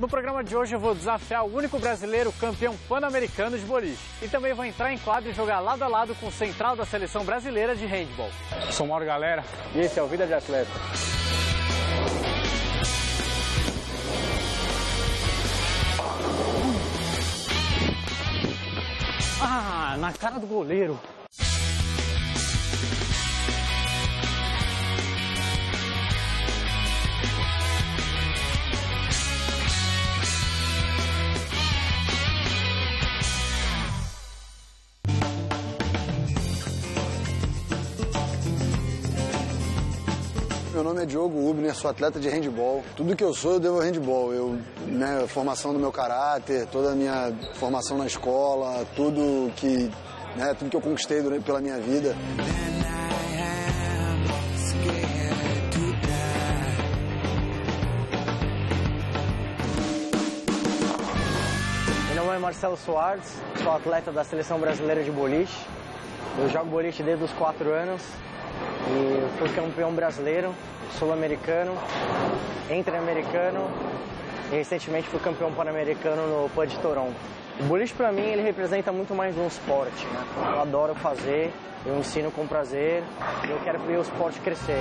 No programa de hoje eu vou desafiar o único brasileiro campeão pan-americano de boliche. E também vou entrar em quadro e jogar lado a lado com o central da seleção brasileira de handball. Eu sou o Mauro Galera e esse é o Vida de Atleta. Ah, na cara do goleiro. Meu nome é Diogo Hubner, sou atleta de handball. Tudo que eu sou eu devo ao handball. A formação do meu caráter, toda a minha formação na escola, tudo que eu conquistei pela minha vida. Meu nome é Marcelo Soares, sou atleta da Seleção Brasileira de Boliche. Eu jogo boliche desde os 4 anos. E fui campeão brasileiro, sul-americano, interamericano e recentemente fui campeão pan-americano no PAN de Toronto. O boliche para mim ele representa muito mais um esporte, né? Eu adoro fazer, eu ensino com prazer e eu quero ver o esporte crescer.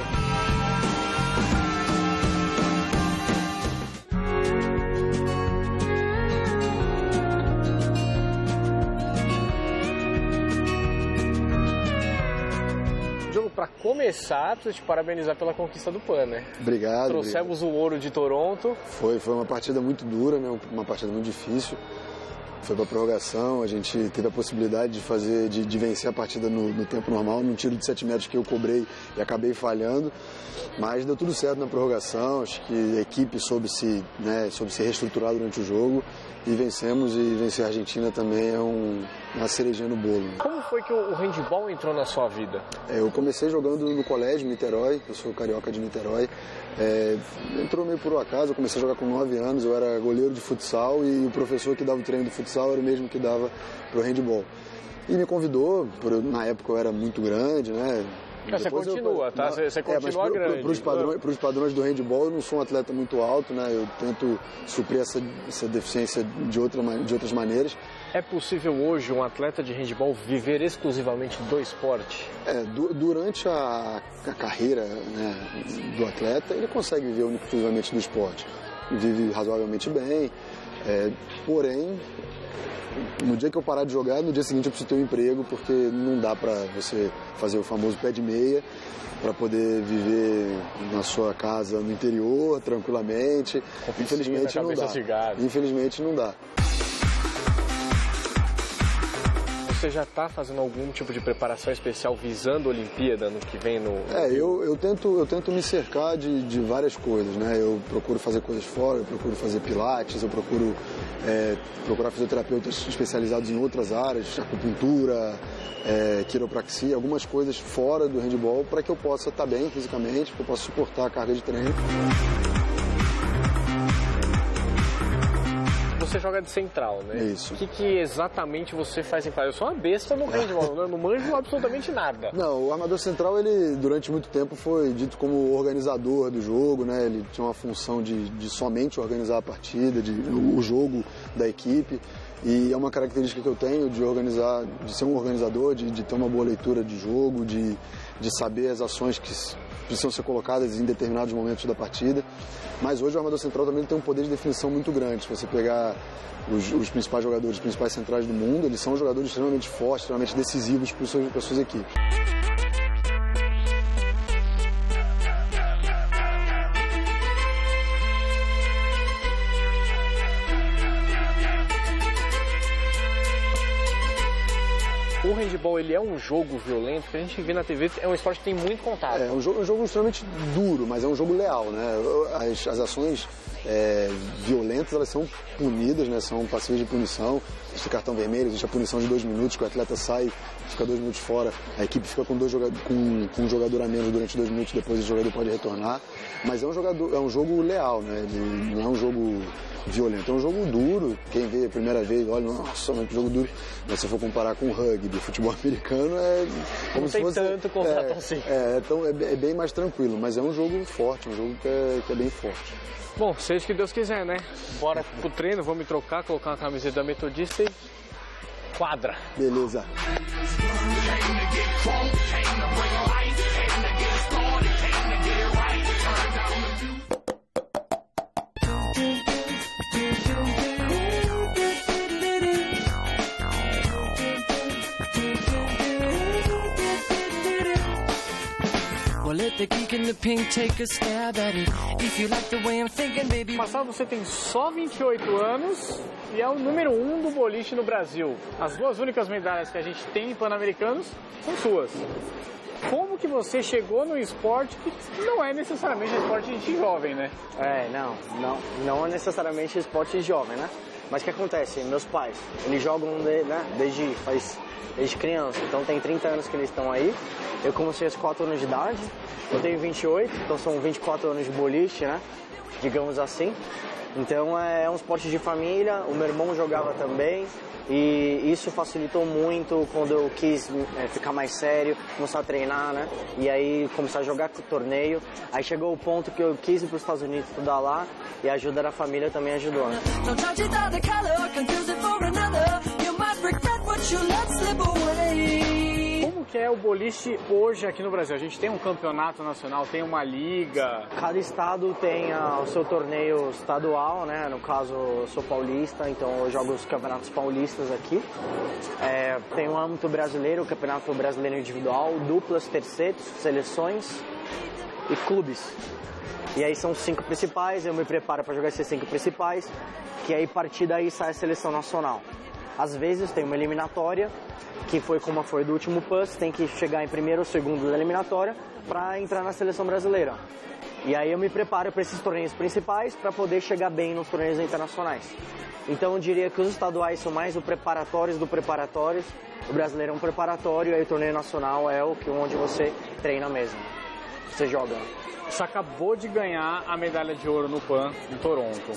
Para começar, preciso te parabenizar pela conquista do PAN, né? Obrigado. Trouxemos o ouro de Toronto. Foi uma partida muito dura, né? Uma partida muito difícil. Foi para prorrogação, a gente teve a possibilidade de vencer a partida no tempo normal, num tiro de 7 metros que eu cobrei e acabei falhando. Mas deu tudo certo na prorrogação, acho que a equipe soube se reestruturar durante o jogo e vencemos, e vencer a Argentina também é uma cerejinha no bolo. Como foi que o handball entrou na sua vida? Eu comecei jogando no colégio, em Niterói, eu sou carioca de Niterói. Entrou meio por um acaso, eu comecei a jogar com 9 anos, eu era goleiro de futsal e o professor que dava o treino do futsal era o mesmo que dava pro handball. E me convidou, na época eu era muito grande, né? Você continua, tá? Você continua grande. Para os padrões do handball, eu não sou um atleta muito alto, né? Eu tento suprir essa deficiência de outras maneiras. É possível hoje um atleta de handball viver exclusivamente do esporte? Durante a carreira, né, do atleta, ele consegue viver exclusivamente do esporte. Vive razoavelmente bem, porém, no dia que eu parar de jogar, no dia seguinte eu preciso ter um emprego, porque não dá para você fazer o famoso pé de meia para poder viver na sua casa no interior, tranquilamente. Infelizmente não dá. Infelizmente não dá. Você já está fazendo algum tipo de preparação especial visando a Olimpíada no que vem no... Eu tento me cercar de várias coisas, né? Eu procuro fazer coisas fora, eu procuro fazer pilates, eu procuro procurar fisioterapeutas especializados em outras áreas, acupuntura, quiropraxia, algumas coisas fora do handball para que eu possa estar bem fisicamente, que eu possa suportar a carga de treino. Você joga de central, né? Isso. O que exatamente você faz em quadra? Eu sou uma besta no handball, eu não manjo absolutamente nada. Não, o armador central, ele durante muito tempo foi dito como organizador do jogo, né? Ele tinha uma função de somente organizar a partida, o jogo da equipe. E é uma característica que eu tenho de organizar, de ser um organizador, de ter uma boa leitura de jogo, de saber as ações que precisam ser colocadas em determinados momentos da partida. Mas hoje o armador central também tem um poder de definição muito grande. Se você pegar os principais jogadores, os principais centrais do mundo, eles são jogadores extremamente fortes, extremamente decisivos para as suas equipes. O handball, ele é um jogo violento, que a gente vê na TV, é um esporte que tem muito contato. É um jogo extremamente duro, mas é um jogo leal, né? As ações violentas, elas são punidas, né? São passíveis de punição. Existe cartão vermelho, existe a punição de 2 minutos, que o atleta sai, fica 2 minutos fora, a equipe fica com um jogador a menos durante 2 minutos, depois o jogador pode retornar. Mas é um jogo leal, né? Ele não é um jogo violento, é um jogo duro. Quem vê a primeira vez, olha, nossa, mas que jogo duro. Mas se for comparar com o rugby, futebol americano, é como se fosse... Não tem tanto contato assim. Então é bem mais tranquilo, mas é um jogo forte, um jogo que é bem forte. Bom, você Seja o que Deus quiser, né? Bora pro treino, vou me trocar, colocar uma camiseta da Metodista e quadra. Beleza. Marcelo, você tem só 28 anos e é o número 1 do boliche no Brasil. As duas únicas medalhas que a gente tem em Pan-Americanos são suas. Como que você chegou no esporte que não é necessariamente esporte de gente jovem, né? Não é necessariamente esporte de jovem, né? Mas o que acontece? Meus pais, eles jogam desde criança, então tem 30 anos que eles estão aí. Eu comecei aos 4 anos de idade, eu tenho 28, então são 24 anos de boliche, né? Digamos assim. Então é um esporte de família, o meu irmão jogava também. E isso facilitou muito quando eu quis ficar mais sério, começar a treinar, né? E aí começar a jogar torneio. Aí chegou o ponto que eu quis ir para os Estados Unidos estudar lá e a ajuda da família também ajudou, né? Como que é o boliche hoje aqui no Brasil? A gente tem um campeonato nacional, tem uma liga. Cada estado tem o seu torneio estadual, né? No caso, eu sou paulista, então eu jogo os campeonatos paulistas aqui. Tem o âmbito brasileiro, o campeonato brasileiro individual, duplas, tercetos, seleções e clubes. E aí são os 5 principais, eu me preparo para jogar esses 5 principais, que aí a partir daí sai a seleção nacional. Às vezes tem uma eliminatória, que foi como foi do último PAN, tem que chegar em primeiro ou segundo da eliminatória para entrar na seleção brasileira. E aí eu me preparo para esses torneios principais para poder chegar bem nos torneios internacionais. Então eu diria que os estaduais são mais o preparatórios do preparatórios, o brasileiro é um preparatório e aí o torneio nacional é onde você treina mesmo, você joga. Você acabou de ganhar a medalha de ouro no PAN em Toronto.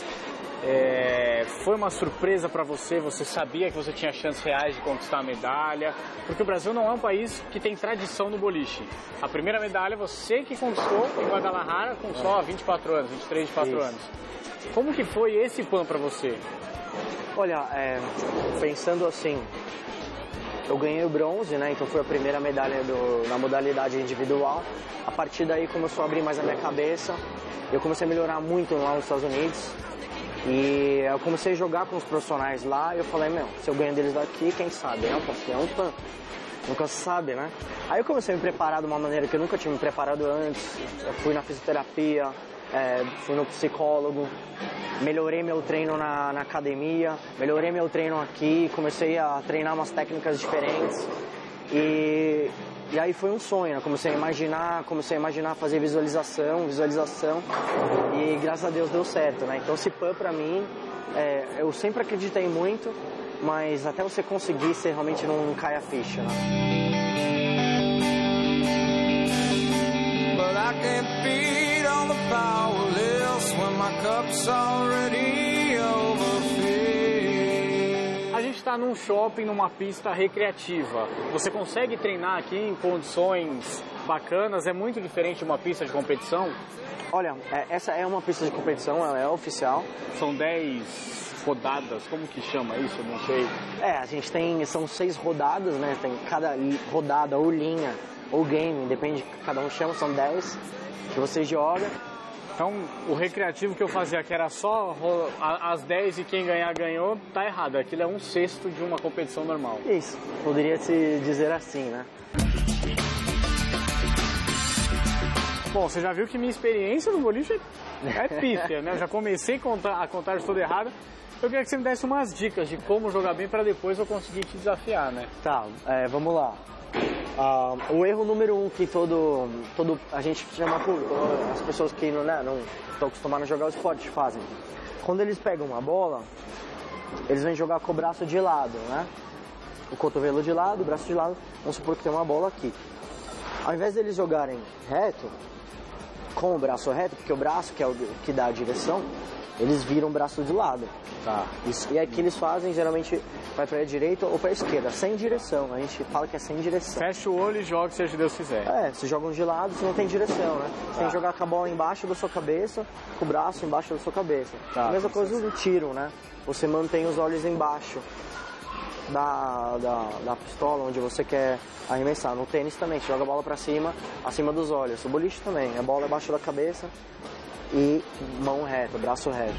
Foi uma surpresa para você? Você sabia que você tinha chances reais de conquistar a medalha? Porque o Brasil não é um país que tem tradição no boliche. A primeira medalha você que conquistou em Guadalajara com só 24 anos, 23, 24 anos. Como que foi esse PAN para você? Olha, pensando assim, eu ganhei o bronze, né? Então foi a primeira medalha na modalidade individual. A partir daí começou a abrir mais a minha cabeça. Eu comecei a melhorar muito lá nos Estados Unidos. E eu comecei a jogar com os profissionais lá e eu falei, se eu ganho deles daqui, quem sabe, né? Porque é um PAN. Nunca se sabe, né? Aí eu comecei a me preparar de uma maneira que eu nunca tinha me preparado antes. Eu fui na fisioterapia, fui no psicólogo, melhorei meu treino na academia, melhorei meu treino aqui, comecei a treinar umas técnicas diferentes. E aí foi um sonho, né? Comecei a imaginar fazer visualização, e graças a Deus deu certo, né? Então esse PAN pra mim, eu sempre acreditei muito, mas até você conseguir, você realmente não cai a ficha, né? But I can't beat on the powerless when my cup's already overfilled. A gente está num shopping, numa pista recreativa. Você consegue treinar aqui em condições bacanas? É muito diferente de uma pista de competição? Olha, essa é uma pista de competição, ela é oficial. São 10 rodadas, como que chama isso? Eu não sei. A gente são 6 rodadas, né? Tem cada rodada ou linha ou game, depende de que cada um chama, são 10 que você joga. Então, o recreativo que eu fazia, que era só as 10 e quem ganhar ganhou, tá errado. Aquilo é 1/6 de uma competição normal. Isso, poderia se dizer assim, né? Bom, você já viu que minha experiência no boliche é pífia, né? Eu já comecei a contar de tudo errado. Eu queria que você me desse umas dicas de como jogar bem para depois eu conseguir te desafiar, né? Tá, vamos lá. O erro número 1 que a gente chama as pessoas que não estão acostumadas a jogar o esporte fazem. Quando eles pegam uma bola, eles vêm jogar com o braço de lado, né? O cotovelo de lado, o braço de lado. Vamos supor que tem uma bola aqui. Ao invés deles jogarem reto, com o braço reto, porque o braço que é o que dá a direção, eles viram o braço de lado. Tá. Isso. E aqui eles fazem, geralmente, vai para a direita ou para a esquerda, sem direção. A gente fala que é sem direção. Fecha o olho e joga, seja Deus quiser. É, se jogam de lado, você não tem direção, né? Você tem que jogar com a bola embaixo da sua cabeça, com o braço embaixo da sua cabeça. Tá, A mesma coisa do tiro, né? Você mantém os olhos embaixo da pistola, onde você quer arremessar. No tênis também, você joga a bola para cima, acima dos olhos. O boliche também, a bola embaixo da cabeça e mão reta, braço reto.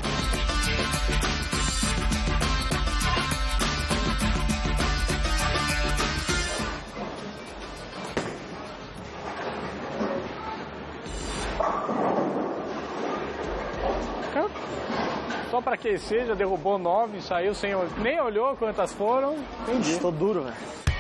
Só pra aquecer, já derrubou 9, saiu sem... Nem olhou quantas foram. Entendi. Estou duro, velho.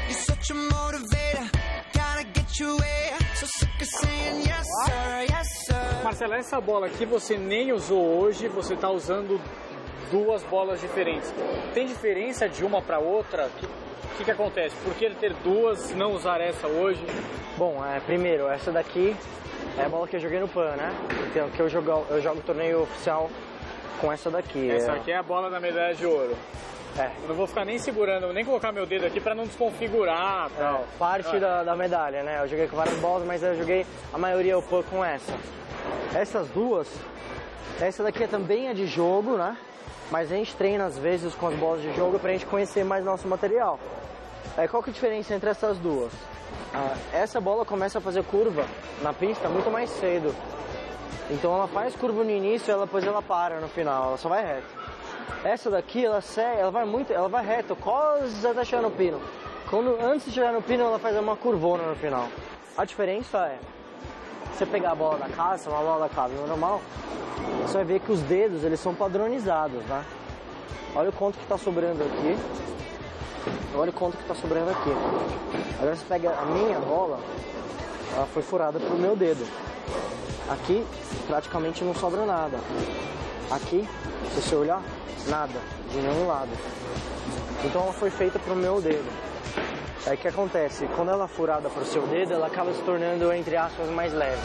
Marcelo, essa bola aqui você nem usou hoje, você tá usando duas bolas diferentes. Tem diferença de uma pra outra? O que acontece? Por que ter duas, não usar essa hoje? Bom, primeiro, essa daqui é a bola que eu joguei no PAN, né? Então, que eu jogo o torneio oficial com essa daqui. Essa aqui é a bola da medalha de ouro. Eu não vou ficar nem segurando, nem colocar meu dedo aqui pra não desconfigurar. Tal. Parte da medalha, né? Eu joguei com várias bolas, mas eu joguei a maioria o PAN com essa. Essas duas, essa daqui também é de jogo, né? Mas a gente treina às vezes com as bolas de jogo pra gente conhecer mais nosso material. Qual que é a diferença entre essas duas? Essa bola começa a fazer curva na pista muito mais cedo. Então ela faz curva no início, depois ela para no final, ela só vai reto. Essa daqui, ela vai reto, quase até chegar no pino. Antes de chegar no pino, ela faz uma curvona no final. A diferença é, você pegar a bola da casa, uma bola da casa normal, você vai ver que os dedos, eles são padronizados, né? Olha o quanto que está sobrando aqui. Olha o quanto que está sobrando aqui. Agora você pega a minha bola, ela foi furada pro meu dedo. Aqui praticamente não sobra nada. Aqui, se você olhar, nada, de nenhum lado. Então ela foi feita pro meu dedo. Aí o que acontece? Quando ela é furada pro seu dedo, ela acaba se tornando, entre aspas, mais leve.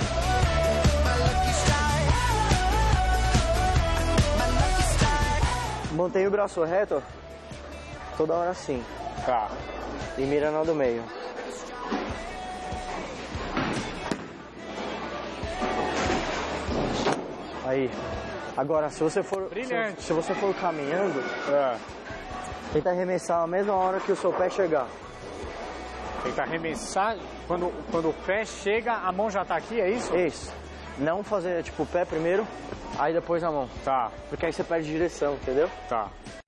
Mantém o braço reto, toda hora assim. Tá. E mira na do meio. Aí. Agora, se você for... Brilhante. Se você for caminhando, tenta arremessar a mesma hora que o seu pé chegar. Tenta arremessar, quando o pé chega, a mão já tá aqui, é isso? Isso. Não fazer, tipo, o pé primeiro, aí depois a mão. Tá. Porque aí você perde direção, entendeu? Tá.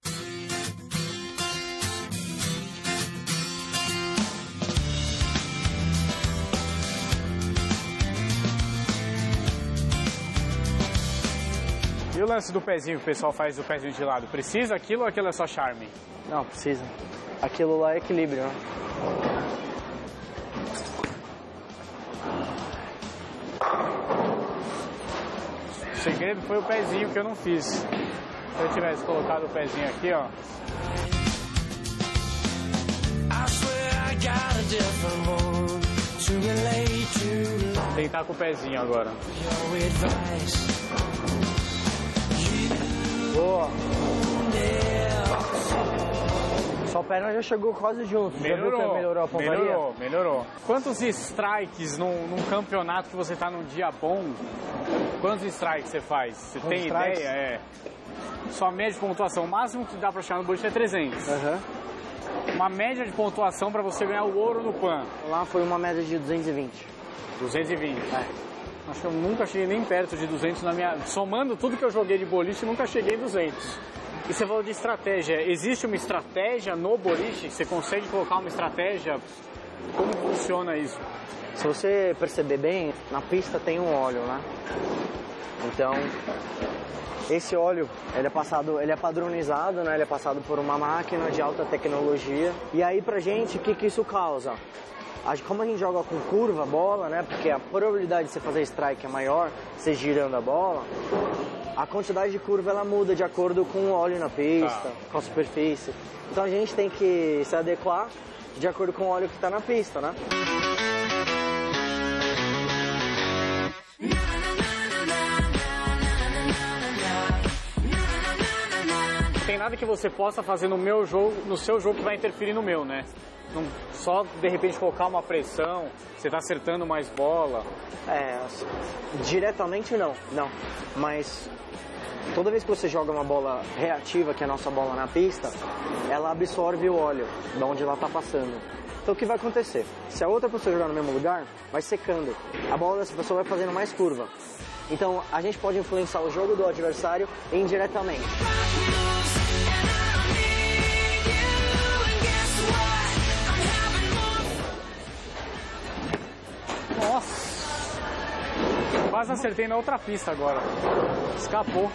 E o lance do pezinho que o pessoal faz do pezinho de lado, precisa aquilo ou aquilo é só charme? Não, precisa. Aquilo lá é equilíbrio, né? O segredo foi o pezinho que eu não fiz. Se eu tivesse colocado o pezinho aqui, ó. Tentar com o pezinho agora. Boa. Sua perna já chegou quase junto. Melhorou, já viu que melhorou a pontaria? Melhorou. Quantos strikes num campeonato que você tá num dia bom? Quantos strikes você faz? Você tem strikes? ideia? Sua média de pontuação, o máximo que dá pra chegar no boliche é 300. Uma média de pontuação pra você ganhar o ouro no PAN. Lá foi uma média de 220. 220. Acho que eu nunca cheguei nem perto de 200 na minha... Somando tudo que eu joguei de boliche, nunca cheguei em 200. E você falou de estratégia. Existe uma estratégia no boliche? Você consegue colocar uma estratégia? Como funciona isso? Se você perceber bem, na pista tem um óleo, né? Então, esse óleo, ele é padronizado, né? Ele é passado por uma máquina de alta tecnologia. E aí, pra gente, o que isso causa? Como a gente joga com curva a bola, né? Porque a probabilidade de você fazer strike é maior, você girando a bola, a quantidade de curva ela muda de acordo com o óleo na pista, com a superfície. Então a gente tem que se adequar de acordo com o óleo que está na pista, né? tem nada que você possa fazer no meu jogo, no seu jogo, que vai interferir no meu, né? Não, só de repente colocar uma pressão, você tá acertando mais bola. Diretamente não. Mas toda vez que você joga uma bola reativa, que é a nossa bola na pista, ela absorve o óleo de onde ela tá passando. Então o que vai acontecer? Se a outra pessoa jogar no mesmo lugar, vai secando. A bola dessa pessoa vai fazendo mais curva. Então a gente pode influenciar o jogo do adversário indiretamente. Nossa! Quase acertei na outra pista agora. Escapou.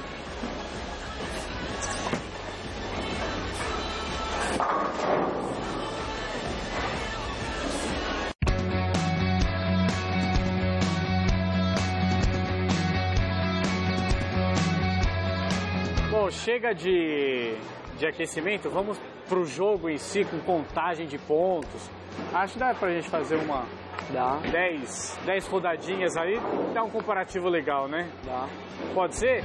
Bom, chega de aquecimento, vamos pro jogo em si, com contagem de pontos. Acho que dá pra gente fazer uma... Dá. 10 rodadinhas aí, dá um comparativo legal, né? Dá. Pode ser?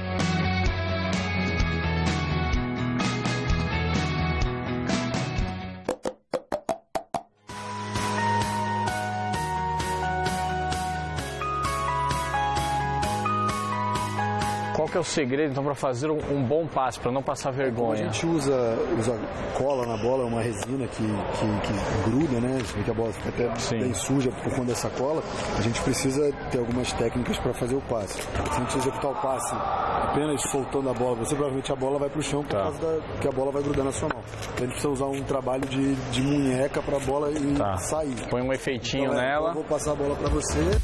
Qual que é o segredo, então, para fazer um bom passe, para não passar vergonha? A gente usa cola na bola, uma resina que gruda, né? Que a bola fica até bem suja por conta dessa cola. A gente precisa ter algumas técnicas para fazer o passe. Se a gente executar o passe apenas soltando a bola, você provavelmente a bola vai para o chão por causa que a bola vai grudar na sua mão. Então a gente precisa usar um trabalho de munheca para a bola sair. Põe um efeitinho então, nela. Eu vou passar a bola para você.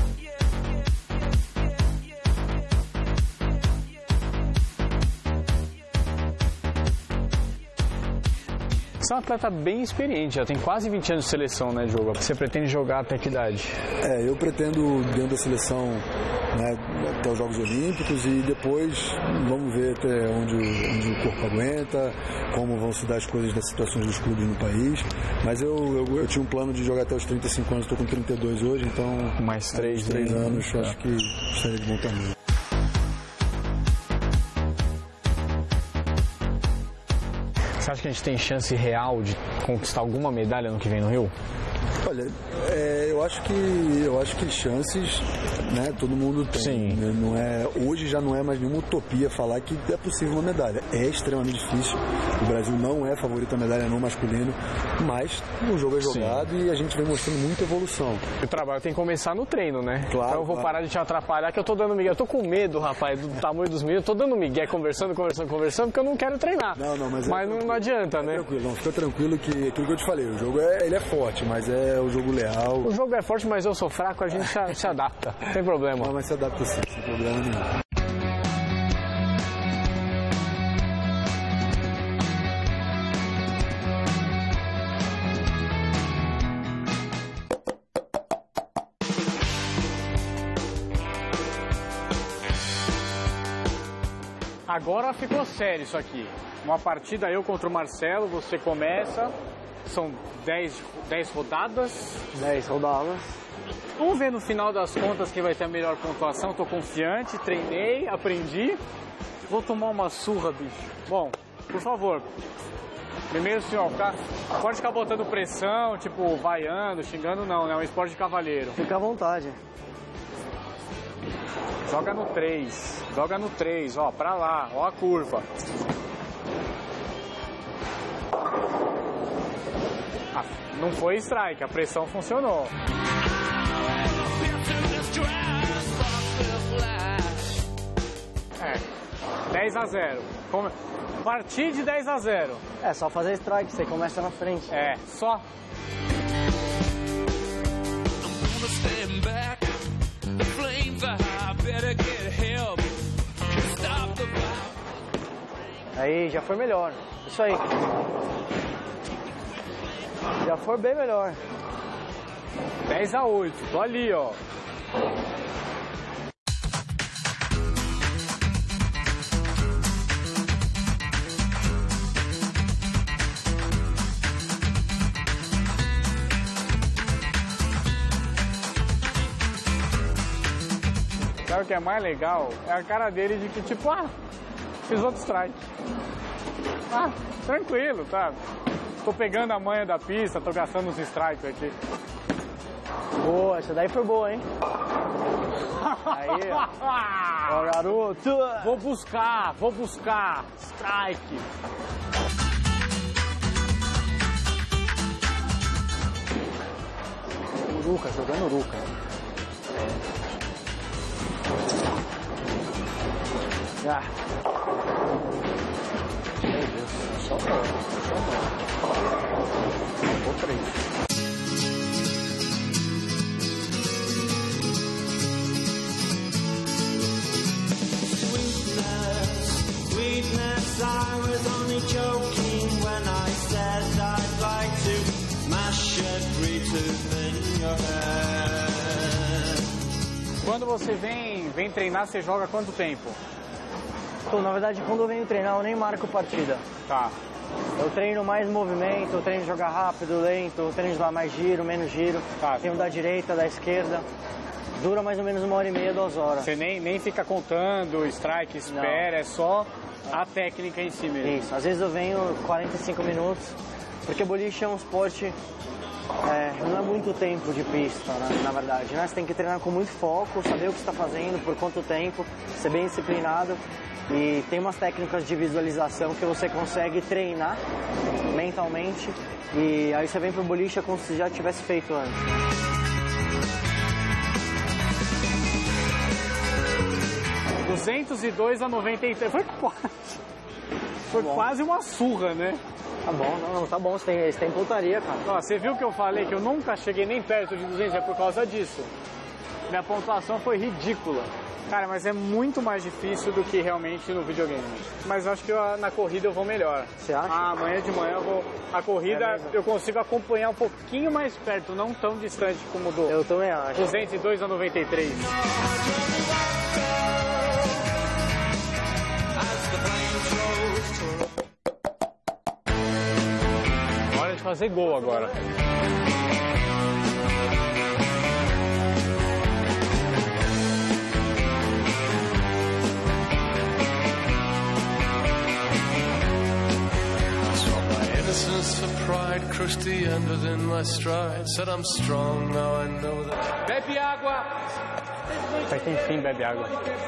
Você é um atleta bem experiente, já tem quase 20 anos de seleção, né, Diogo? Você pretende jogar até que idade? Eu pretendo dentro da seleção, né, até os Jogos Olímpicos e depois vamos ver até onde o corpo aguenta, como vão se dar as coisas das situações dos clubes no país. Mas eu tinha um plano de jogar até os 35 anos, estou com 32 hoje, então... Mais 3 anos, acho que estaria de bom tamanho. Você acha que a gente tem chance real de conquistar alguma medalha no que vem no Rio? Olha, eu acho que chances, né, todo mundo tem. Sim. Não é, hoje já não é mais nenhuma utopia falar que é possível uma medalha. É extremamente difícil. O Brasil não é favorito a medalha no masculino, mas o jogo é jogado e a gente vem mostrando muita evolução. O trabalho tem que começar no treino, né? Claro. Então eu vou parar de te atrapalhar, que eu tô dando migué. Eu tô com medo, rapaz, do tamanho dos meninos. Eu tô dando migué, conversando, porque eu não quero treinar. Mas não adianta, né? Tranquilo, não, fica tranquilo que aquilo que eu te falei, o jogo ele é forte, mas é o jogo leal. O jogo é forte, mas eu sou fraco, a gente se adapta. Não tem problema. Não, mas se adapta sim, sem problema nenhum. Agora ficou sério isso aqui. Uma partida eu contra o Marcelo, você começa, são 10 rodadas. 10 rodadas. Vamos ver no final das contas quem vai ter a melhor pontuação. Tô confiante, treinei, aprendi. Vou tomar uma surra, bicho. Bom, por favor, primeiro, senhor, pode ficar botando pressão, tipo, vaiando, xingando, não, né? É um esporte de cavalheiro. Fica à vontade. Joga no 3, ó, pra lá, ó a curva. Não foi strike, a pressão funcionou. É, 10-0. Partir de 10-0. É só fazer strike, você começa na frente. É, só. Aí, já foi melhor. Isso aí. Já foi bem melhor. 10-8, tô ali, ó. Sabe o que é mais legal? É a cara dele de que, tipo, fiz outro strike. Ah, tranquilo, tá? Tô pegando a manha da pista, tô gastando uns strikes aqui. Boa, essa daí foi boa, hein? Aí, ó. Ó, garoto. Vou buscar. Strike. Uruca, jogando Uruca. Ah. Meu Deus, só não. Vou pra isso. Sweetness, I was only joking when I said I'd like to smash every tooth in your head. Quando você vem treinar, você joga quanto tempo? Pô, na verdade, quando eu venho treinar, eu nem marco partida. Tá. Eu treino mais movimento, eu treino jogar rápido, lento, eu treino dar mais giro, menos giro. Tá. Treino da direita, da esquerda. Dura mais ou menos 1h30, 2 horas. Você nem fica contando strike, espera, é só a técnica em si mesmo. Isso, às vezes eu venho 45 minutos, porque boliche é um esporte, não é muito tempo de pista, né, na verdade, né? Você tem que treinar com muito foco, saber o que está fazendo, por quanto tempo, ser bem disciplinado. E tem umas técnicas de visualização que você consegue treinar mentalmente, e aí você vem pro boliche como se já tivesse feito antes. ...202 a 93, foi quase uma surra, né? Tá bom, não, tá bom, você tem pontaria, cara. Ó, você viu que eu falei que eu nunca cheguei nem perto de 200, é por causa disso. Minha pontuação foi ridícula. Cara, mas é muito mais difícil do que realmente no videogame. Mas eu acho que na corrida eu vou melhor. Você acha? Amanhã de manhã eu vou... A corrida eu consigo acompanhar um pouquinho mais perto, não tão distante como do... Eu também acho. 202 a 93. Hora de fazer gol agora. For pride, crushed the end within my stride. Said I'm strong, now I know that. Bebe água! Mas enfim, bebe água.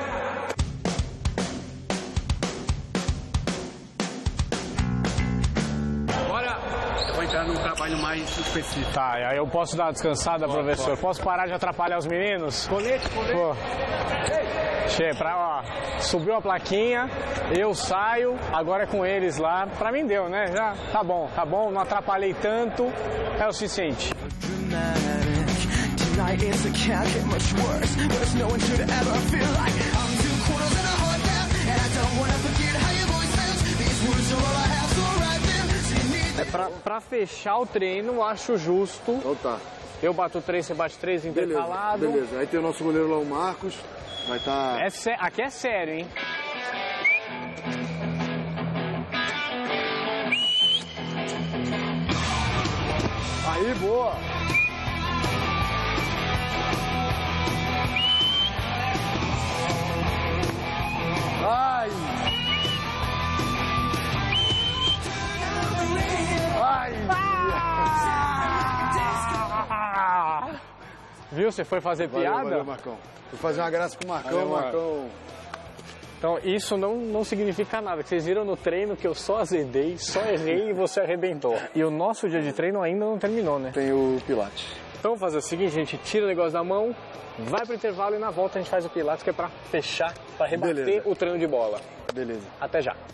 Agora eu vou entrar num trabalho mais específico. Tá, aí eu posso dar uma descansada, professor? Posso parar de atrapalhar os meninos? Colete. Pô. Subiu a plaquinha, eu saio, agora é com eles lá. Pra mim deu, né? Já tá bom, não atrapalhei tanto, é o suficiente. Pra fechar o treino, acho justo. Então tá. Eu bato 3, você bate 3, intercalado. Beleza. Aí tem o nosso goleiro lá, o Marcos. Vai estar... Aqui é sério, hein? Aí, boa! Ai! Ai! Viu? Você foi fazer piada? Valeu, Marcão. Vou fazer uma graça com o Marcão, Valeu, Marcão. Então, isso não significa nada. Vocês viram no treino que eu só azedei, só errei e você arrebentou. E o nosso dia de treino ainda não terminou, né? Tem o Pilates. Então, vamos fazer o seguinte, a gente tira o negócio da mão, vai pro intervalo e na volta a gente faz o Pilates, que é pra fechar, pra rebater o treino de bola. Beleza. Até já.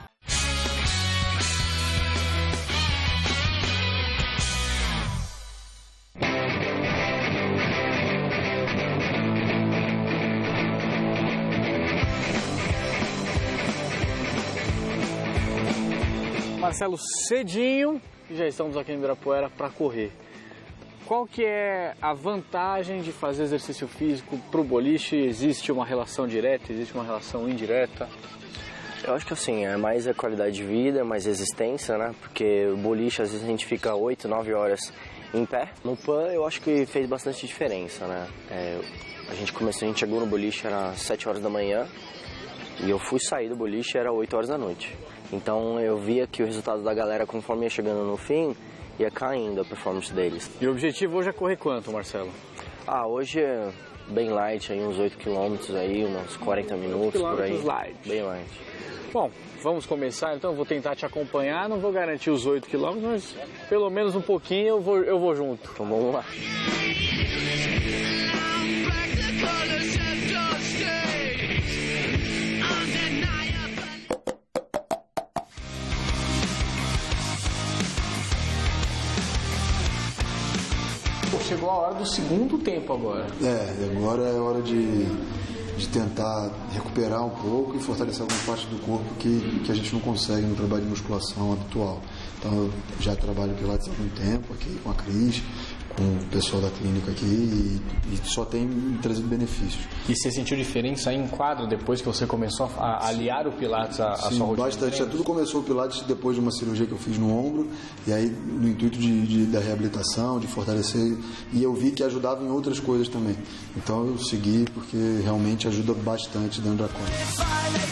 Marcelo, cedinho, já estamos aqui em Ibirapuera para correr. Qual que é a vantagem de fazer exercício físico para o boliche? Existe uma relação direta, existe uma relação indireta? Eu acho que assim, é mais a qualidade de vida, mais resistência, né? Porque o boliche, às vezes a gente fica 8, 9 horas em pé. No PAN, eu acho que fez bastante diferença, né? A gente chegou no boliche, era 7 horas da manhã. E eu fui sair do boliche, era 8 horas da noite. Então eu via que o resultado da galera, conforme ia chegando no fim, ia caindo a performance deles. E o objetivo hoje é correr quanto, Marcelo? Hoje é bem light, aí uns 8 km, aí, uns 40 minutos por aí. Light. Bem light. Bom, vamos começar, então eu vou tentar te acompanhar, não vou garantir os 8 km, mas pelo menos um pouquinho eu vou junto. Então vamos lá. Chegou a hora do segundo tempo agora. Agora é hora de tentar recuperar um pouco e fortalecer alguma parte do corpo que a gente não consegue no trabalho de musculação habitual. Então eu já trabalho pilates há algum tempo aqui com a Cris, com o pessoal da clínica aqui e só tem trazido benefícios. E você sentiu diferença em quadro depois que você começou a aliar o pilates à sua rotina? Bastante. Tudo começou o pilates depois de uma cirurgia que eu fiz no ombro e aí no intuito da reabilitação, de fortalecer, e eu vi que ajudava em outras coisas também. Então eu segui porque realmente ajuda bastante dentro da conta.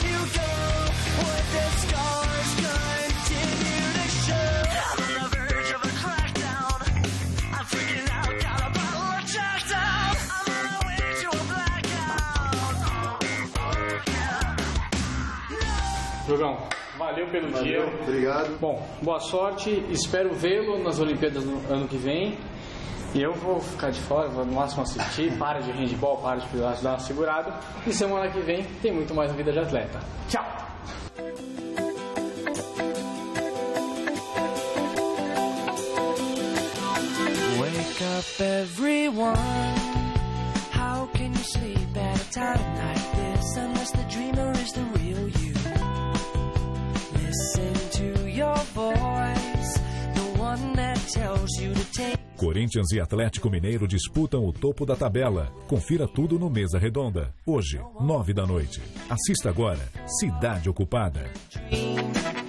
Jogão, valeu pelo dia. Obrigado. Bom, boa sorte. Espero vê-lo nas Olimpíadas no ano que vem. E eu vou ficar de fora, vou no máximo assistir. Para de handball, para de pilates, dar uma segurada. E semana que vem tem muito mais na Vida de Atleta. Tchau! Wake up everyone. How can you sleep at a time like this unless the dreamer is the real you? Listen to your voice, the one that tells you to take. Corinthians e Atlético Mineiro disputam o topo da tabela. Confira tudo no Mesa Redonda. Hoje, 9 da noite. Assista agora. Cidade Ocupada.